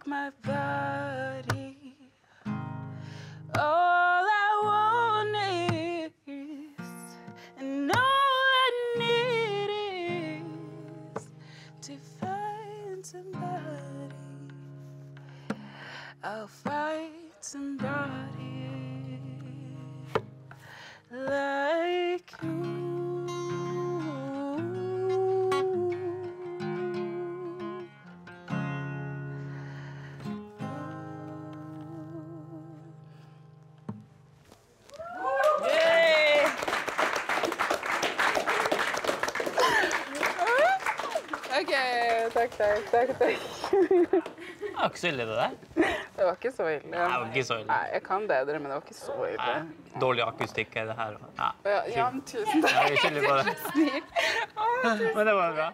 my body. All I want is, and all I need is to find somebody. I'll find somebody like you. Ok, takk. Det var ikke så ille det der. Det var ikke så ille. Nei, det var ikke så ille. Nei, jeg kan bedre, men det var ikke så ille. Nei, dårlig akustikk er det her. Ja, Ja, tusen takk. Ja, vi skylder på det. Snill. Men det var bra.